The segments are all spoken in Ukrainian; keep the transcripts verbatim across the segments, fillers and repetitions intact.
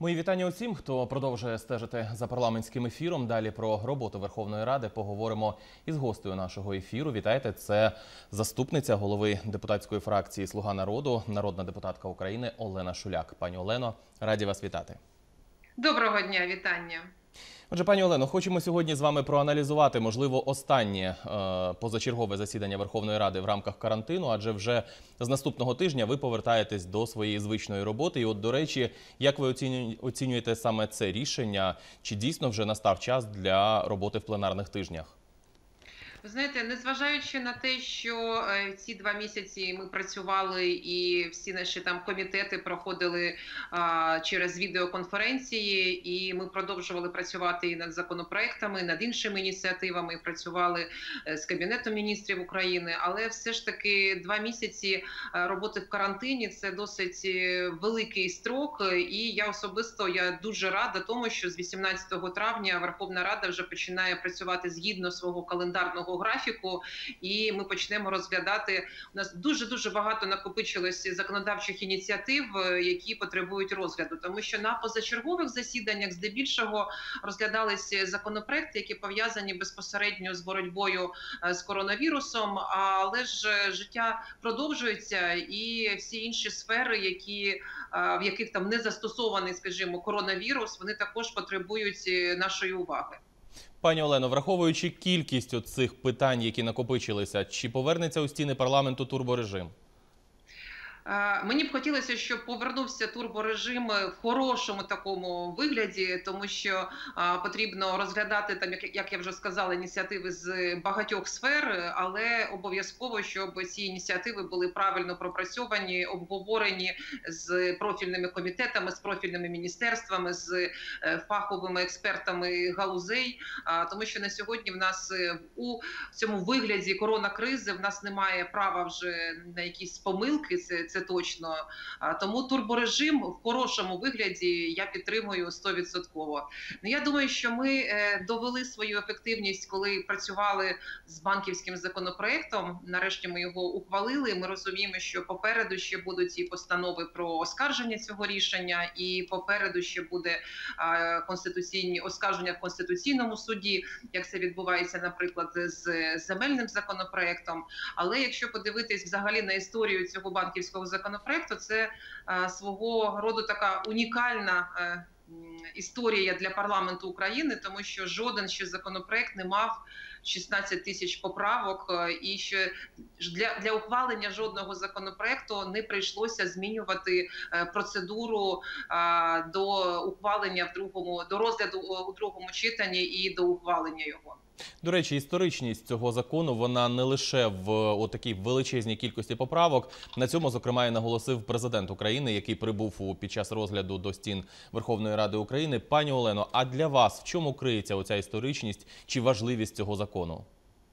Мої вітання усім, хто продовжує стежити за парламентським ефіром. Далі про роботу Верховної Ради поговоримо із гостею нашого ефіру. Вітайте, це заступниця голови депутатської фракції «Слуга народу», народна депутатка України Олена Шуляк. Пані Олено, раді вас вітати. Доброго дня, вітання. Отже, пані Олено, хочемо сьогодні з вами проаналізувати, можливо, останнє е, позачергове засідання Верховної Ради в рамках карантину, адже вже з наступного тижня ви повертаєтесь до своєї звичної роботи. І от, до речі, як ви оцінюєте саме це рішення? Чи дійсно вже настав час для роботи в пленарних тижнях? Ви знаєте, незважаючи на те, що ці два місяці ми працювали і всі наші там комітети проходили а, через відеоконференції, і ми продовжували працювати і над законопроектами, і над іншими ініціативами, працювали з Кабінетом міністрів України, але все ж таки два місяці роботи в карантині – це досить великий строк, і я особисто я дуже рада тому, що з вісімнадцятого травня Верховна Рада вже починає працювати згідно свого календарного графіку, і ми почнемо розглядати. У нас дуже-дуже багато накопичилось законодавчих ініціатив, які потребують розгляду, тому що на позачергових засіданнях здебільшого розглядалися законопроекти, які пов'язані безпосередньо з боротьбою з коронавірусом, але ж життя продовжується, і всі інші сфери, які, в яких там не застосований, скажімо, коронавірус, вони також потребують нашої уваги. Пані Олено, враховуючи кількість цих питань, які накопичилися, чи повернеться у стіни парламенту турборежим? Мені б хотілося, щоб повернувся турборежим в хорошому такому вигляді, тому що а, потрібно розглядати, там, як, як я вже сказала, ініціативи з багатьох сфер, але обов'язково, щоб ці ініціативи були правильно пропрацьовані, обговорені з профільними комітетами, з профільними міністерствами, з фаховими експертами галузей, а, тому що на сьогодні в нас у цьому вигляді коронакризи в нас немає права вже на якісь помилки, це Це точно. Тому турборежим в хорошому вигляді я підтримую сто відсотків. Ну, я думаю, що ми довели свою ефективність, коли працювали з банківським законопроектом. Нарешті ми його ухвалили. Ми розуміємо, що попереду ще будуть і постанови про оскарження цього рішення, і попереду ще буде конституційні оскарження в Конституційному суді, як це відбувається, наприклад, з земельним законопроектом. Але якщо подивитись взагалі на історію цього банківського законопроекту, це а, свого роду така унікальна а, історія для парламенту України, тому що жоден ще законопроект не мав шістнадцять тисяч поправок, і що для, для ухвалення жодного законопроекту не прийшлося змінювати процедуру а, до ухвалення в другому, до розгляду у другому читанні і до ухвалення його. До речі, історичність цього закону, вона не лише в такій величезній кількості поправок. На цьому, зокрема, і наголосив президент України, який прибув під час розгляду до стін Верховної Ради України. Пані Олено, а для вас в чому криється оця історичність чи важливість цього закону?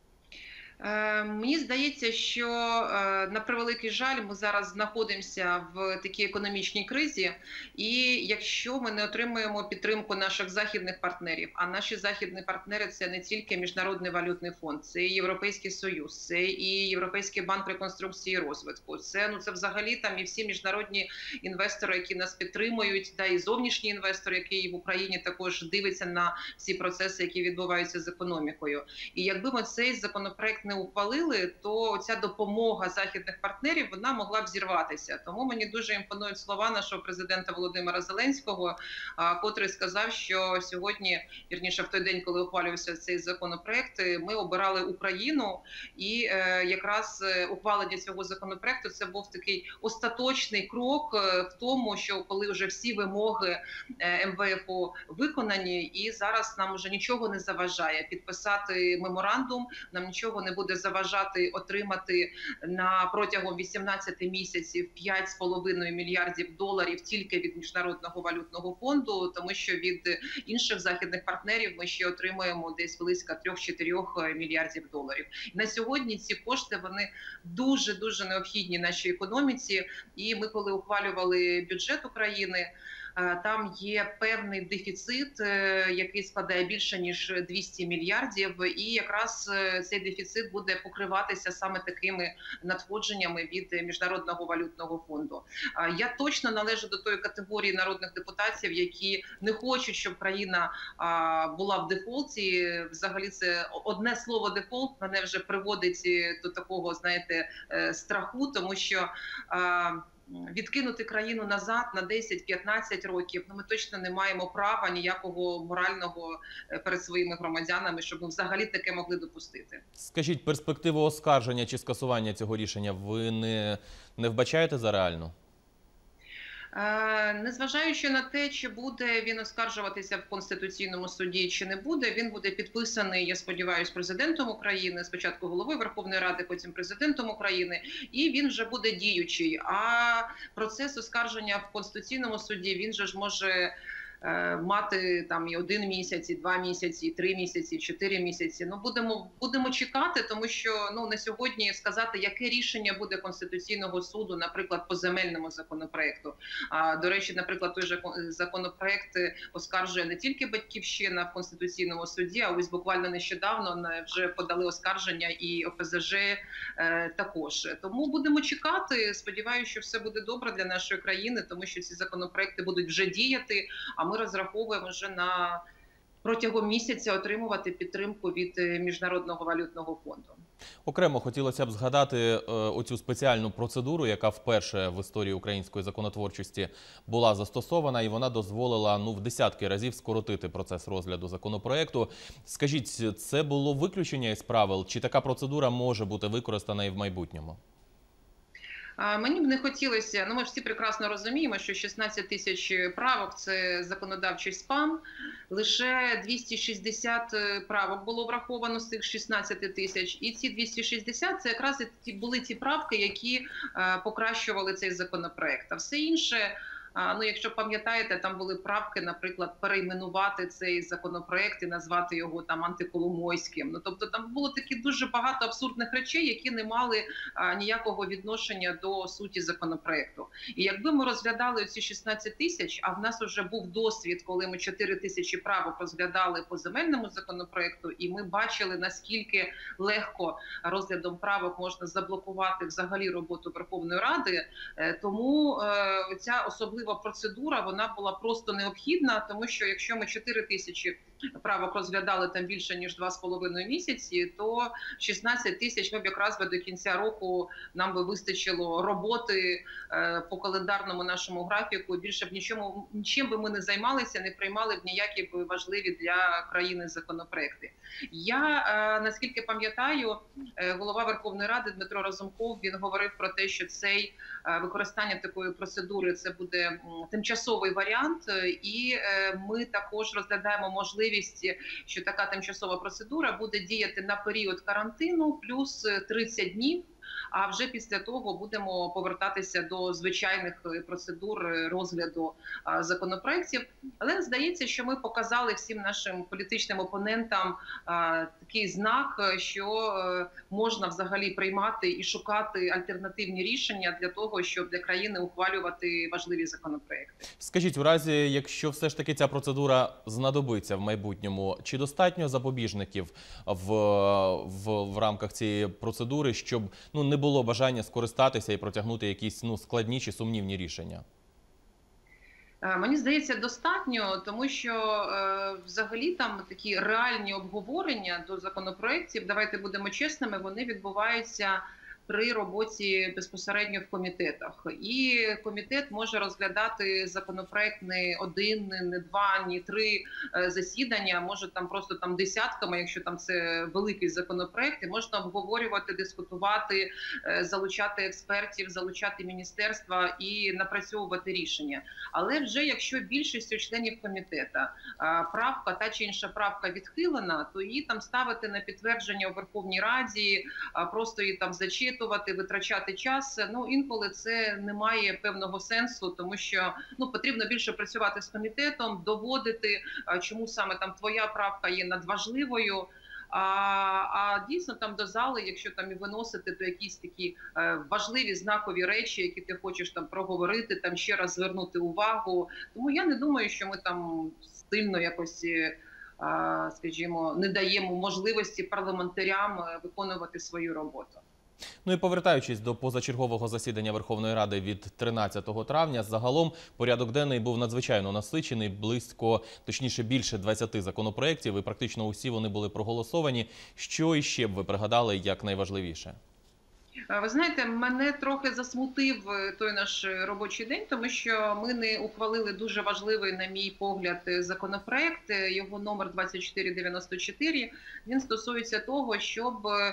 Мені здається, що, на превеликий жаль, ми зараз знаходимося в такій економічній кризі, і якщо ми не отримуємо підтримку наших західних партнерів, а наші західні партнери – це не тільки Міжнародний валютний фонд, це і Європейський Союз, це і Європейський банк реконструкції і розвитку, це, ну, це взагалі там і всі міжнародні інвестори, які нас підтримують, та і зовнішні інвестори, які в Україні також дивляться на всі процеси, які відбуваються з економікою. І якби ми цей законопроект не ухвалили, то ця допомога західних партнерів, вона могла б зірватися. Тому мені дуже імпонують слова нашого президента Володимира Зеленського, котрий сказав, що сьогодні, вірніше в той день, коли ухвалювався цей законопроект, ми обирали Україну, і якраз ухвалення цього законопроекту це був такий остаточний крок в тому, що коли вже всі вимоги ем ве ефу виконані, і зараз нам вже нічого не заважає підписати меморандум, нам нічого не буде заважати отримати на протягом вісімнадцяти місяців п'ять з половиною мільярдів доларів тільки від Міжнародного валютного фонду, тому що від інших західних партнерів ми ще отримуємо десь близько трьох-чотирьох мільярдів доларів. На сьогодні ці кошти, вони дуже-дуже необхідні нашій економіці, і ми, коли ухвалювали бюджет України, Там є певний дефіцит, який складає більше ніж двісті мільярдів, і якраз цей дефіцит буде покриватися саме такими надходженнями від Міжнародного валютного фонду. Я точно належу до тої категорії народних депутатів, які не хочуть, щоб країна була в дефолті. Взагалі це одне слово «дефолт» мене вже приводить до такого, знаєте, страху, тому що відкинути країну назад на десять-п'ятнадцять років, ну ми точно не маємо права ніякого морального перед своїми громадянами, щоб ми взагалі таке могли допустити. Скажіть, перспективу оскарження чи скасування цього рішення ви не, не вбачаєте за реальну? Незважаючи на те, чи буде він оскаржуватися в Конституційному суді, чи не буде, він буде підписаний, я сподіваюся, президентом України, спочатку головою Верховної Ради, потім президентом України, і він вже буде діючий. А процес оскарження в Конституційному суді, він же ж може мати там і один місяць, і два місяці, і три місяці, і чотири місяці. Ну будемо будемо чекати, тому що ну на сьогодні сказати, яке рішення буде Конституційного суду, наприклад, по земельному законопроекту. А до речі, наприклад, той же законопроект оскаржує не тільки Батьківщина в Конституційному суді, а ось буквально нещодавно вже подали оскарження і О Пе Зе Же е, також. Тому будемо чекати. Сподіваюся, що все буде добре для нашої країни, тому що ці законопроекти будуть вже діяти. А ми розраховуємо вже на протягом місяця отримувати підтримку від Міжнародного валютного фонду. Окремо хотілося б згадати е, оцю спеціальну процедуру, яка вперше в історії української законотворчості була застосована, і вона дозволила ну, в десятки разів скоротити процес розгляду законопроекту. Скажіть, це було виключення із правил, чи така процедура може бути використана і в майбутньому? Мені б не хотілося, ну ми всі прекрасно розуміємо, що шістнадцять тисяч правок – це законодавчий спам. Лише двісті шістдесят правок було враховано з цих шістнадцяти тисяч. І ці двісті шістдесят – це якраз і були ті правки, які покращували цей законопроект. А все інше… Ну, якщо пам'ятаєте, там були правки, наприклад, перейменувати цей законопроект і назвати його там антиколомойським. Ну, тобто там було такі дуже багато абсурдних речей, які не мали а, ніякого відношення до суті законопроекту. І якби ми розглядали ці шістнадцять тисяч, а в нас вже був досвід, коли ми чотири тисячі правок розглядали по земельному законопроекту, і ми бачили, наскільки легко розглядом правок можна заблокувати взагалі роботу Верховної Ради, тому е, ця особлива процедура, вона була просто необхідна, тому що якщо ми чотири тисячі правок розглядали там більше, ніж два з половиною місяці, то шістнадцять тисяч ми б якраз би до кінця року нам би вистачило роботи е, по календарному нашому графіку. Більше б нічому, нічим би ми не займалися, не приймали б ніякі б важливі для країни законопроекти. Я, е, наскільки пам'ятаю, е, голова Верховної Ради Дмитро Разумков, він говорив про те, що цей е, використання такої процедури – це буде тимчасовий варіант, і е, ми також розглядаємо можливість, що така тимчасова процедура буде діяти на період карантину плюс тридцять днів, а вже після того будемо повертатися до звичайних процедур розгляду законопроєктів. Але здається, що ми показали всім нашим політичним опонентам такий знак, що можна взагалі приймати і шукати альтернативні рішення для того, щоб для країни ухвалювати важливі законопроєкти. Скажіть, в разі, якщо все ж таки ця процедура знадобиться в майбутньому, чи достатньо запобіжників в, в, в рамках цієї процедури, щоб ну, не було бажання скористатися і протягнути якісь ну, складні чи сумнівні рішення? Мені здається, достатньо, тому що е, взагалі там такі реальні обговорення до законопроєктів, давайте будемо чесними, вони відбуваються при роботі безпосередньо в комітетах. І комітет може розглядати законопроект не один, не два, ні три засідання, може там просто там десятками, якщо там це великий законопроект, і можна обговорювати, дискутувати, залучати експертів, залучати міністерства і напрацьовувати рішення. Але вже якщо більшістю членів комітету правка, та чи інша правка відхилена, то її там ставити на підтвердження у Верховній Раді, просто її там зачитувати, витрачати час, ну інколи це не має певного сенсу, тому що ну потрібно більше працювати з комітетом, доводити, чому саме там твоя правка є надважливою. А, а дійсно там до зали, якщо там і виносити, то якісь такі е, важливі знакові речі, які ти хочеш там проговорити, там ще раз звернути увагу. Тому я не думаю, що ми там сильно якось, е, скажімо, не даємо можливості парламентарям е, виконувати свою роботу. Ну і повертаючись до позачергового засідання Верховної Ради від тринадцятого травня, загалом порядок денний був надзвичайно насичений, близько, точніше більше двадцяти законопроєктів, і практично усі вони були проголосовані. Що іще б ви пригадали як найважливіше? Ви знаєте, мене трохи засмутив той наш робочий день, тому що ми не ухвалили дуже важливий, на мій погляд, законопроект. Його номер двадцять чотири дев'яносто чотири. Він стосується того, щоб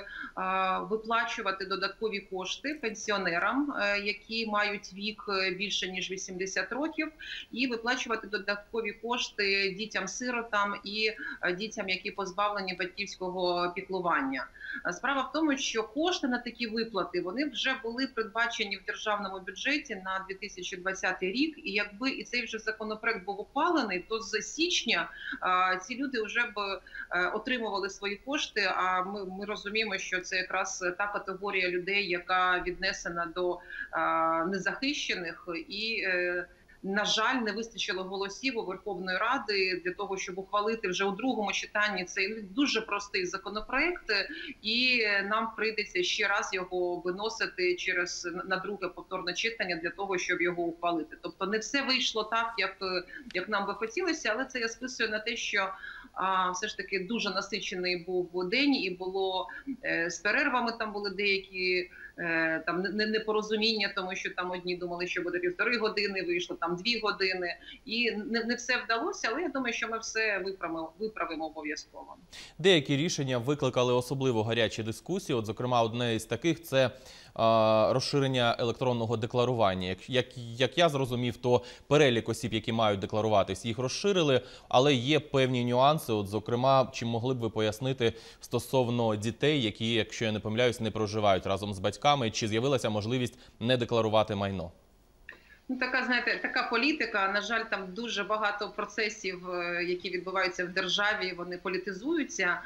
виплачувати додаткові кошти пенсіонерам, які мають вік більше ніж вісімдесят років, і виплачувати додаткові кошти дітям-сиротам і дітям, які позбавлені батьківського піклування. Справа в тому, що кошти на такі виплати, вони вже були передбачені в державному бюджеті на дві тисячі двадцятий рік. І якби і цей вже законопроект був ухвалений, то з січня а, ці люди вже б а, отримували свої кошти. А ми, ми розуміємо, що це якраз та категорія людей, яка віднесена до а, незахищених і е, на жаль, не вистачило голосів у Верховної Ради для того, щоб ухвалити вже у другому читанні цей дуже простий законопроект, і нам прийдеться ще раз його виносити через на друге повторне читання для того, щоб його ухвалити. Тобто не все вийшло так, як, як нам би хотілося, але це я списую на те, що а, все ж таки дуже насичений був день, і було е, з перервами там були деякі там непорозуміння, тому що там одні думали, що буде півтори години, вийшло там дві години, і не, не все вдалося, але я думаю, що ми все виправимо, виправимо обов'язково. Деякі рішення викликали особливо гарячі дискусії, от, зокрема, одне із таких – це розширення електронного декларування. Як, як, як я зрозумів, то перелік осіб, які мають декларуватись, їх розширили, але є певні нюанси. От, зокрема, чи могли б ви пояснити стосовно дітей, які, якщо я не помиляюсь, не проживають разом з батьками, чи з'явилася можливість не декларувати майно? Ну, така, знаєте, така політика, на жаль, там дуже багато процесів, які відбуваються в державі, вони політизуються.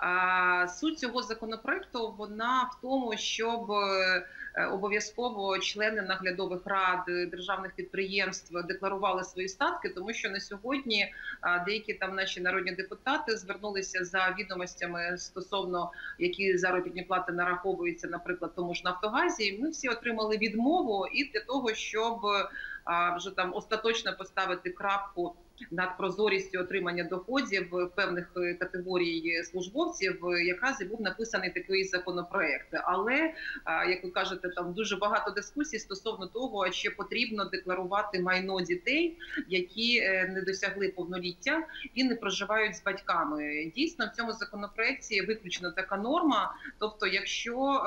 А суть цього законопроекту, вона в тому, щоб обов'язково члени наглядових рад державних підприємств декларували свої статки, тому що на сьогодні деякі там наші народні депутати звернулися за відомостями стосовно, які заробітні плати нараховуються, наприклад, тому ж Нафтогазі. Ми всі отримали відмову, і для того, щоб вже там остаточно поставити крапку над прозорістю отримання доходів певних категорій службовців, якраз і був написаний такий законопроект. Але, як ви кажете, там дуже багато дискусій стосовно того, чи потрібно декларувати майно дітей, які не досягли повноліття і не проживають з батьками. Дійсно, в цьому законопроекті виключена така норма, тобто якщо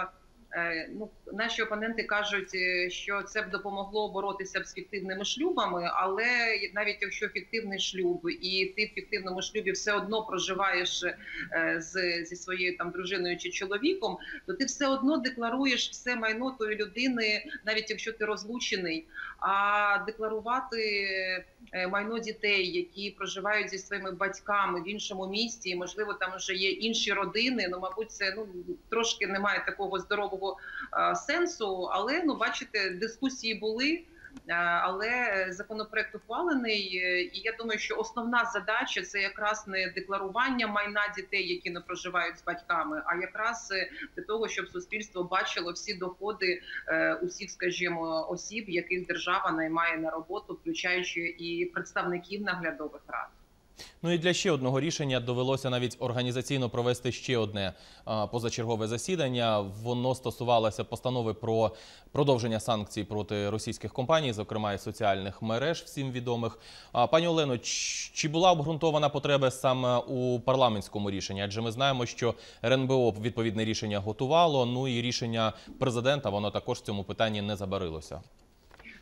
Ну, наші опоненти кажуть, що це б допомогло боротися з фіктивними шлюбами, але навіть якщо фіктивний шлюб і ти в фіктивному шлюбі все одно проживаєш з, зі своєю там дружиною чи чоловіком, то ти все одно декларуєш все майно тої людини, навіть якщо ти розлучений. А декларувати майно дітей, які проживають зі своїми батьками в іншому місті, і, можливо, там вже є інші родини, ну, мабуть, це ну, трошки немає такого здорового а, сенсу, але, ну, бачите, дискусії були, а, але законопроект ухвалений, і я думаю, що основна задача – це якраз не декларування майна дітей, які не проживають з батьками, а якраз для того, щоб суспільство бачило всі доходи е, усіх, скажімо, осіб, яких держава наймає на роботу, включаючи і представників наглядових рад. Ну і для ще одного рішення довелося навіть організаційно провести ще одне а, позачергове засідання. Воно стосувалося постанови про продовження санкцій проти російських компаній, зокрема і соціальних мереж, всім відомих. А, пані Олено, чи була обґрунтована потреба саме у парламентському рішенні? Адже ми знаємо, що ер ен бе о відповідне рішення готувало, ну і рішення президента, воно також в цьому питанні не забарилося.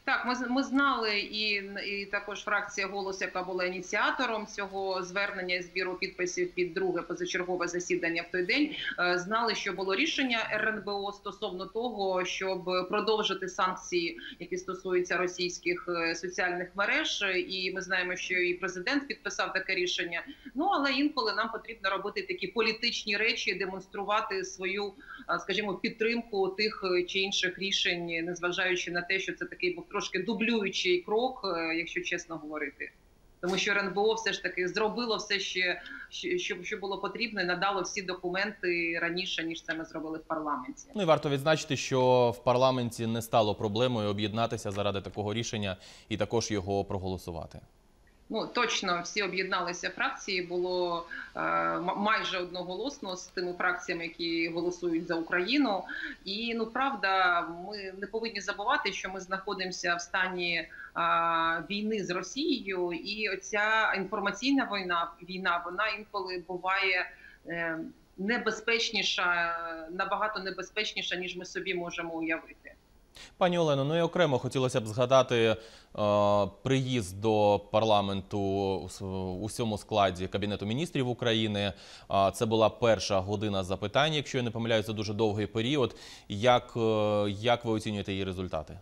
Так, ми, з- ми знали, і, і також фракція «Голос», яка була ініціатором цього звернення і збіру підписів під друге позачергове засідання в той день, е, знали, що було рішення ер ен бе о стосовно того, щоб продовжити санкції, які стосуються російських е, соціальних мереж. І ми знаємо, що і президент підписав таке рішення. Ну, але інколи нам потрібно робити такі політичні речі, демонструвати свою, е, скажімо, підтримку тих чи інших рішень, незважаючи на те, що це такий був трошки дублюючий крок, якщо чесно говорити. Тому що ер ен бе о все ж таки зробило все ще, що, що було потрібно, і надало всі документи раніше, ніж це ми зробили в парламенті. Ну і варто відзначити, що в парламенті не стало проблемою об'єднатися заради такого рішення і також його проголосувати. Ну, точно, всі об'єдналися фракції, було е, майже одноголосно з тими фракціями, які голосують за Україну. І, ну, правда, ми не повинні забувати, що ми знаходимося в стані е, війни з Росією, і оця інформаційна війна, війна, вона інколи буває е, небезпечніша, набагато небезпечніша, ніж ми собі можемо уявити. Пані Олено, ну і окремо хотілося б згадати е, приїзд до парламенту у всьому складі Кабінету міністрів України. Е, це була перша година запитань, якщо я не помиляюся, дуже довгий період. Як, е, як ви оцінюєте її результати?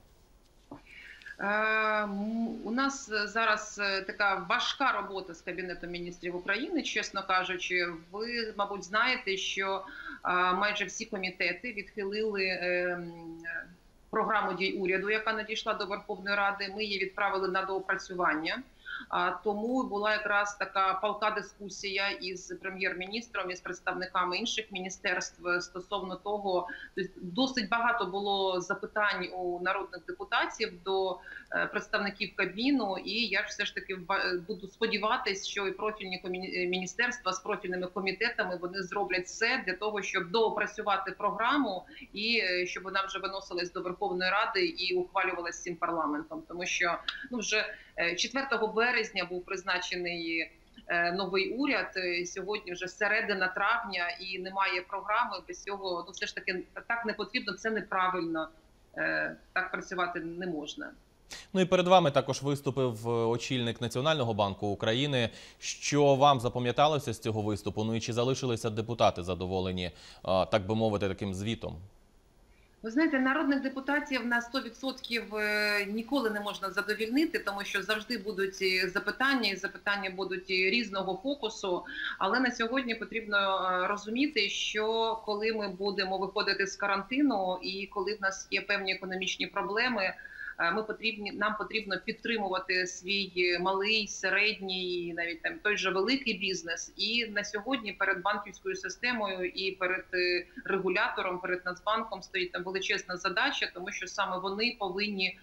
У нас зараз така важка робота з Кабінетом міністрів України, чесно кажучи. Ви, мабуть, знаєте, що майже всі комітети відхилили програму дій уряду, яка надійшла до Верховної Ради. Ми її відправили на доопрацювання. Тому була якраз така палка дискусія із прем'єр-міністром, із представниками інших міністерств стосовно того, тобто досить багато було запитань у народних депутатів до представників Кабміну, і я ж все ж таки буду сподіватись, що і профільні міністерства з профільними комітетами вони зроблять все для того, щоб доопрацювати програму і щоб вона вже виносилась до Верховної Ради і ухвалювалась цим парламентом, тому що ну вже четвертого березня був призначений новий уряд, сьогодні вже середина травня і немає програми, без цього ну все ж таки так не потрібно, це неправильно, так працювати не можна. Ну і перед вами також виступив очільник Національного банку України. Що вам запам'яталося з цього виступу? Ну і чи залишилися депутати задоволені, так би мовити, таким звітом? Ви знаєте, народних депутатів на сто відсотків ніколи не можна задовільнити, тому що завжди будуть запитання, і запитання будуть різного фокусу. Але на сьогодні потрібно розуміти, що коли ми будемо виходити з карантину і коли в нас є певні економічні проблеми, ми потрібні, нам потрібно підтримувати свій малий, середній, навіть там той же великий бізнес. І на сьогодні перед банківською системою і перед регулятором, перед Нацбанком стоїть там величезна задача, тому що саме вони повинні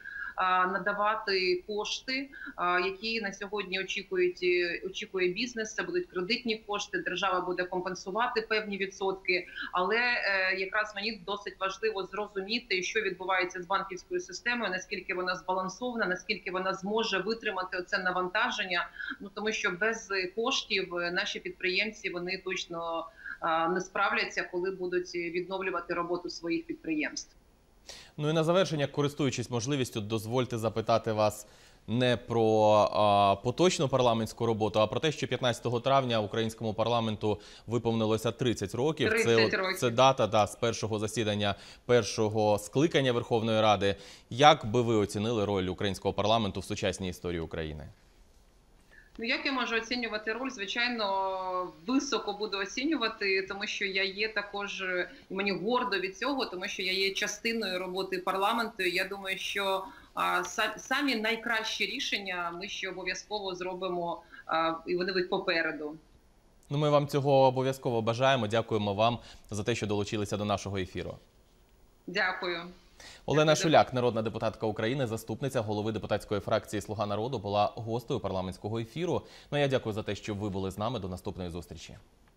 надавати кошти, які на сьогодні очікують, очікує бізнес. Це будуть кредитні кошти, держава буде компенсувати певні відсотки. Але якраз мені досить важливо зрозуміти, що відбувається з банківською системою, наскільки вона збалансована, наскільки вона зможе витримати оце навантаження. Ну тому що без коштів наші підприємці вони точно не справляться, коли будуть відновлювати роботу своїх підприємств. Ну і на завершення, користуючись можливістю, дозвольте запитати вас не про а, поточну парламентську роботу, а про те, що п'ятнадцятого травня українському парламенту виповнилося тридцять років. тридцять це, років. Це дата да, з першого засідання, першого скликання Верховної Ради. Як би ви оцінили роль українського парламенту в сучасній історії України? Ну, як я можу оцінювати роль? Звичайно, високо буду оцінювати, тому що я є також, і мені гордо від цього, тому що я є частиною роботи парламенту. Я думаю, що а, самі найкращі рішення ми ще обов'язково зробимо, а, і вони будуть попереду. Ну, ми вам цього обов'язково бажаємо. Дякуємо вам за те, що долучилися до нашого ефіру. Дякую. Олена Шуляк, народна депутатка України, заступниця голови депутатської фракції «Слуга народу», була гостею парламентського ефіру. Ну, я дякую за те, що ви були з нами. До наступної зустрічі.